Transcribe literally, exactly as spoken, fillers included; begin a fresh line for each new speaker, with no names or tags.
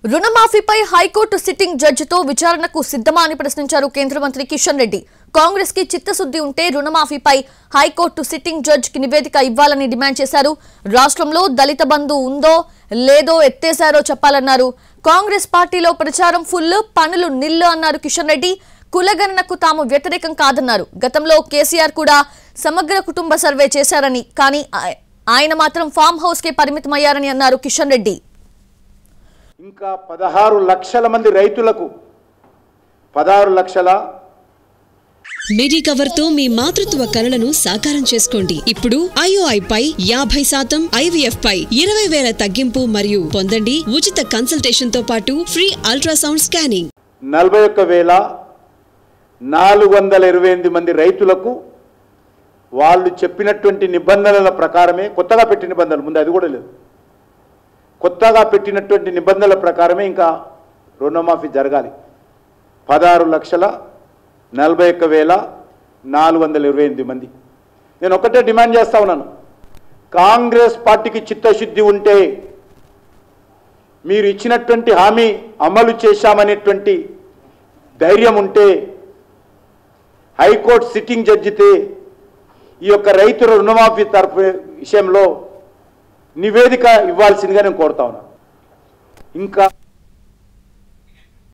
రుణమాఫీపై high court sitting జడ్జితో విచారణకు సిద్ధమా అని ప్రశ్నించారు కేంద్ర మంత్రి కిషన్ రెడ్డి. కాంగ్రెస్ కి చిత్తశుద్ధి ఉంటే రుణమాఫీపై హైకోర్టు సిట్టింగ్ జడ్జికి నివేదిక ఇవ్వాలని డిమాండ్ చేశారు. రాష్ట్రంలో దళిత బంధు ఉందో లేదో ఎత్తేశారో చెప్పాలన్నారు. కాంగ్రెస్ పార్టీలో ప్రచారం ఫుల్, పనులు నిల్లు అన్నారు కిషన్ రెడ్డి. కులగణనకు తాము వ్యతిరేకం కాదన్నారు. గతంలో కేసీఆర్ కూడా సమగ్ర కుటుంబ సర్వే చేశారని, కానీ ఆయన మాత్రం ఫామ్ హౌస్ కే పరిమితమయ్యారని అన్నారు కిషన్ రెడ్డి.
ఇంకా పదహారు లక్షల మంది రైతులకు పదహారు లక్షల
మెడికవర్ తో మీ మాతృత్వ కలలను సాకారం చేసుకోండి. ఇప్పుడు ఐఓఐ పై యాభై శాతం, ఐవీఎఫ్ పై ఇరవై వేల తగ్గింపు మరియు పొందండి ఉచిత కన్సల్టేషన్ తో పాటు ఫ్రీ అల్ట్రాసౌండ్ స్కానింగ్.
నలభై ఒక్క వేల నాలుగు వందల ఇరవై ఎనిమిది మంది రైతులకు వాళ్ళు చెప్పినటువంటి నిబంధనల ప్రకారమే, కొత్తగా పెట్టిన నిబంధనలు ముందు అది కూడా లేదు, కొత్తగా పెట్టినటువంటి నిబంధనల ప్రకారమే ఇంకా రుణమాఫీ జరగాలి. పదహారు లక్షల నలభై ఒక్క వేల నాలుగు వందల ఇరవై ఎనిమిది మంది. నేను ఒకటే డిమాండ్ చేస్తా ఉన్నాను, కాంగ్రెస్ పార్టీకి చిత్తశుద్ధి ఉంటే, మీరు ఇచ్చినటువంటి హామీ అమలు చేశామనేటువంటి ధైర్యం ఉంటే, హైకోర్టు సిట్టింగ్ జడ్జితే ఈ యొక్క రైతుల రుణమాఫీ తరఫు విషయంలో నివేదిక ఇవ్వాల్సిందిగా నేను కోరుతా ఉన్నాను. ఇంకా